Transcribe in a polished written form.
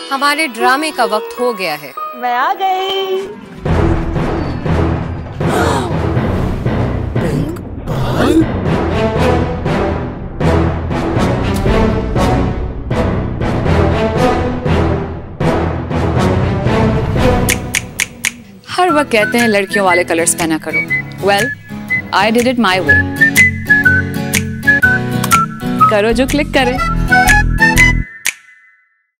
हमारे ड्रामे का वक्त हो गया है। मैं आ गई। Pink ball? हर वक्त कहते हैं लड़कियों वाले कलर्स पहना करो। Well, I did it my way. करो जो क्लिक करे।